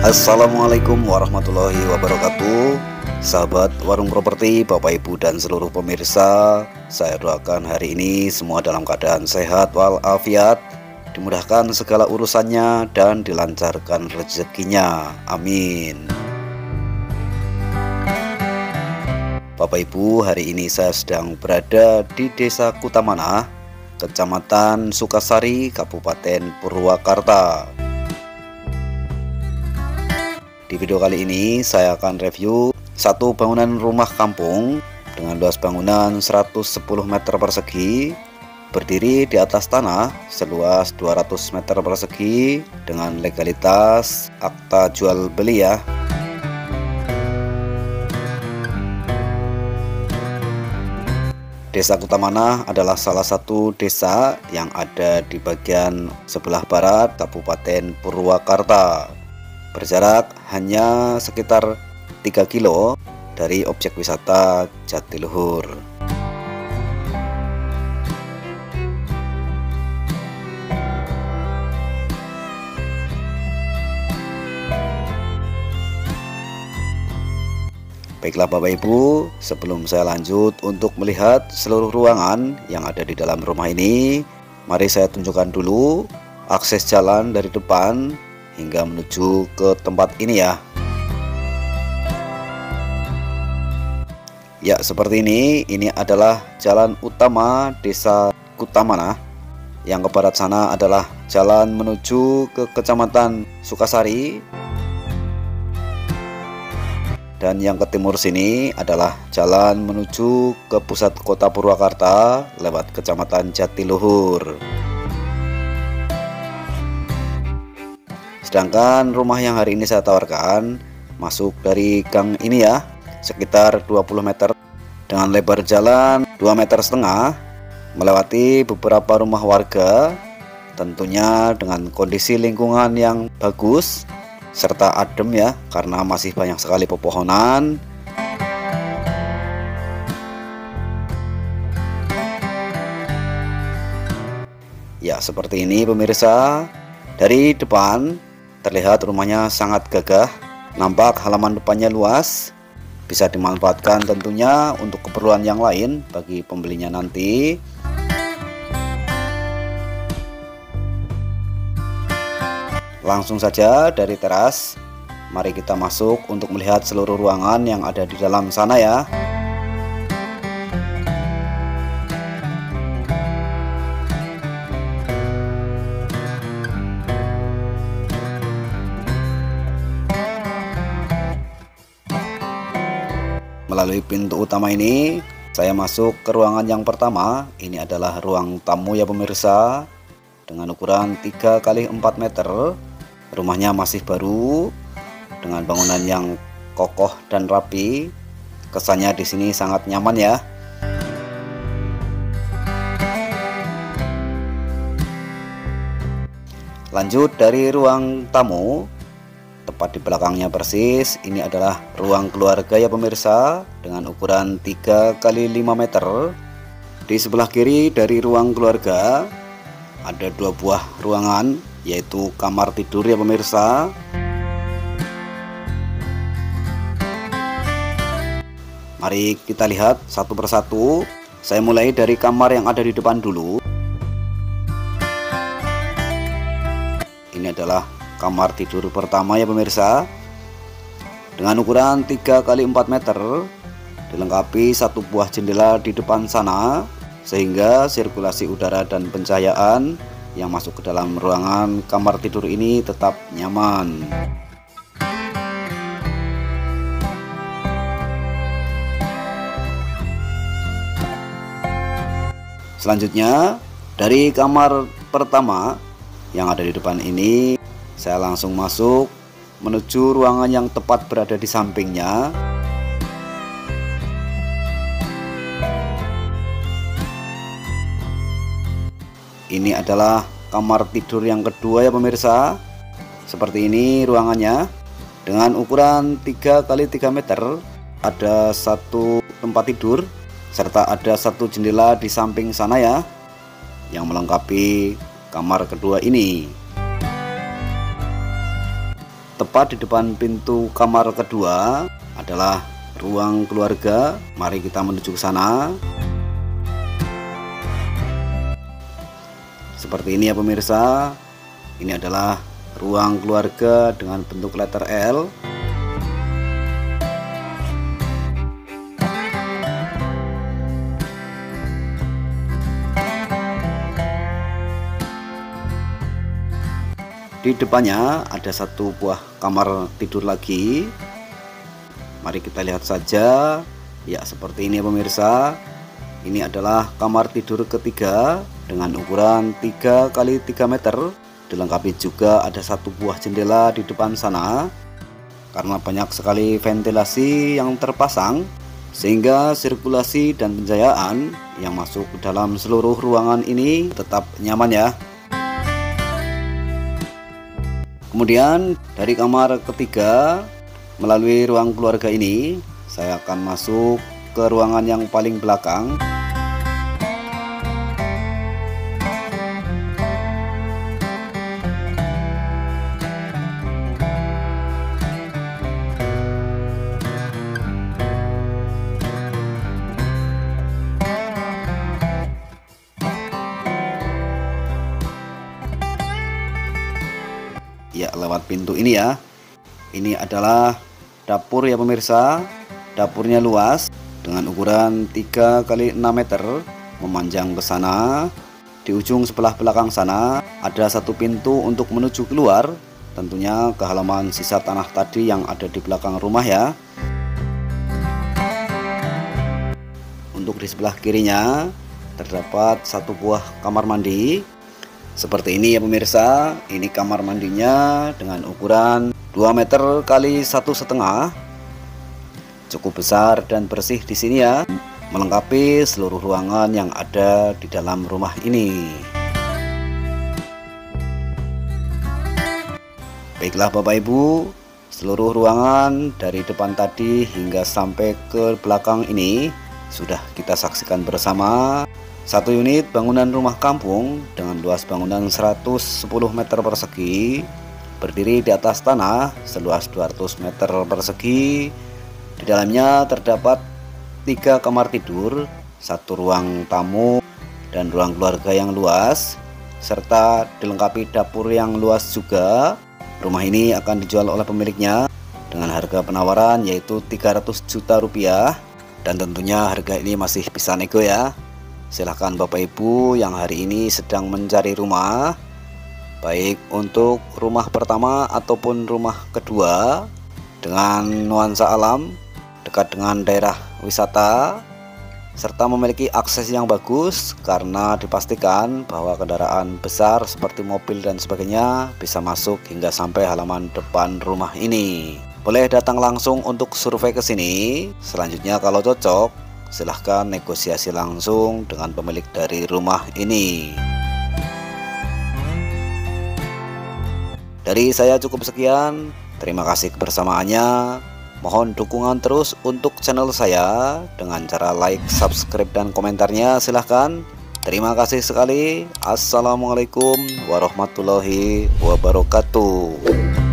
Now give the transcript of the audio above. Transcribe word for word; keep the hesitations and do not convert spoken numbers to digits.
Assalamualaikum warahmatullahi wabarakatuh. Sahabat warung properti, Bapak Ibu dan seluruh pemirsa, saya doakan hari ini semua dalam keadaan sehat walafiat, dimudahkan segala urusannya dan dilancarkan rezekinya, amin. Bapak Ibu, hari ini saya sedang berada di Desa Kutamana, Kecamatan Sukasari, Kabupaten Purwakarta. Di video kali ini saya akan review satu bangunan rumah kampung dengan luas bangunan seratus sepuluh meter persegi, berdiri di atas tanah seluas dua ratus meter persegi dengan legalitas akta jual beli ya. Desa Kutamana adalah salah satu desa yang ada di bagian sebelah barat Kabupaten Purwakarta. Berjarak hanya sekitar tiga kilo dari objek wisata Jatiluhur. Baiklah Bapak Ibu, sebelum saya lanjut untuk melihat seluruh ruangan yang ada di dalam rumah ini, mari saya tunjukkan dulu akses jalan dari depan hingga menuju ke tempat ini ya. Ya, seperti ini. Ini adalah jalan utama Desa Kutamana. Yang ke barat sana adalah jalan menuju ke Kecamatan Sukasari. Dan yang ke timur sini adalah jalan menuju ke pusat kota Purwakarta lewat Kecamatan Jatiluhur. Sedangkan rumah yang hari ini saya tawarkan masuk dari gang ini ya, sekitar dua puluh meter dengan lebar jalan dua meter setengah, melewati beberapa rumah warga, tentunya dengan kondisi lingkungan yang bagus serta adem ya, karena masih banyak sekali pepohonan. Ya, seperti ini pemirsa. Dari depan terlihat rumahnya sangat gagah, nampak halaman depannya luas, bisa dimanfaatkan tentunya untuk keperluan yang lain bagi pembelinya nanti. Langsung saja dari teras, mari kita masuk untuk melihat seluruh ruangan yang ada di dalam sana ya. Melalui pintu utama ini, saya masuk ke ruangan yang pertama. Ini adalah ruang tamu ya pemirsa, dengan ukuran tiga kali empat meter. Rumahnya masih baru, dengan bangunan yang kokoh dan rapi. Kesannya di sini sangat nyaman ya. Lanjut dari ruang tamu, tepat di belakangnya persis, ini adalah ruang keluarga ya pemirsa, dengan ukuran tiga kali lima meter. Di sebelah kiri dari ruang keluarga ada dua buah ruangan, yaitu kamar tidur ya pemirsa. Mari kita lihat satu persatu. Saya mulai dari kamar yang ada di depan dulu. Ini adalah kamar tidur pertama ya pemirsa, dengan ukuran tiga kali empat meter, dilengkapi satu buah jendela di depan sana, sehingga sirkulasi udara dan pencahayaan yang masuk ke dalam ruangan kamar tidur ini tetap nyaman. Selanjutnya dari kamar pertama yang ada di depan ini, saya langsung masuk menuju ruangan yang tepat berada di sampingnya. Ini adalah kamar tidur yang kedua ya pemirsa. Seperti ini ruangannya, dengan ukuran tiga kali tiga meter. Ada satu tempat tidur serta ada satu jendela di samping sana ya, yang melengkapi kamar kedua ini. Tepat di depan pintu kamar kedua adalah ruang keluarga. Mari kita menuju ke sana. Seperti ini ya pemirsa. Ini adalah ruang keluarga dengan bentuk letter L. Di depannya ada satu buah kamar tidur lagi. Mari kita lihat saja. Ya, seperti ini ya pemirsa. Ini adalah kamar tidur ketiga dengan ukuran tiga kali tiga meter. Dilengkapi juga ada satu buah jendela di depan sana. Karena banyak sekali ventilasi yang terpasang, sehingga sirkulasi dan pencahayaan yang masuk ke dalam seluruh ruangan ini tetap nyaman ya. Kemudian dari kamar ketiga melalui ruang keluarga ini saya akan masuk ke ruangan yang paling belakang. Ya, lewat pintu ini ya. Ini adalah dapur ya pemirsa. Dapurnya luas dengan ukuran tiga kali enam meter, memanjang ke sana. Di ujung sebelah belakang sana ada satu pintu untuk menuju keluar, tentunya ke halaman sisa tanah tadi yang ada di belakang rumah ya. Untuk di sebelah kirinya terdapat satu buah kamar mandi. Seperti ini ya pemirsa. Ini kamar mandinya dengan ukuran dua meter kali satu setengah. Cukup besar dan bersih di sini ya, melengkapi seluruh ruangan yang ada di dalam rumah ini. Baiklah Bapak Ibu, seluruh ruangan dari depan tadi hingga sampai ke belakang ini sudah kita saksikan bersama. Satu unit bangunan rumah kampung dengan luas bangunan seratus sepuluh meter persegi, berdiri di atas tanah seluas dua ratus meter persegi. Di dalamnya terdapat tiga kamar tidur, satu ruang tamu dan ruang keluarga yang luas, serta dilengkapi dapur yang luas juga. Rumah ini akan dijual oleh pemiliknya dengan harga penawaran yaitu tiga ratus juta rupiah, dan tentunya harga ini masih bisa nego ya. Silahkan Bapak Ibu yang hari ini sedang mencari rumah, baik untuk rumah pertama ataupun rumah kedua dengan nuansa alam, dekat dengan daerah wisata, serta memiliki akses yang bagus, karena dipastikan bahwa kendaraan besar seperti mobil dan sebagainya bisa masuk hingga sampai halaman depan rumah ini. Boleh datang langsung untuk survei ke sini. Selanjutnya kalau cocok, silahkan negosiasi langsung dengan pemilik dari rumah ini. Dari saya cukup sekian. Terima kasih kebersamaannya. Mohon dukungan terus untuk channel saya dengan cara like, subscribe, dan komentarnya silahkan. Terima kasih sekali. Assalamualaikum warahmatullahi wabarakatuh.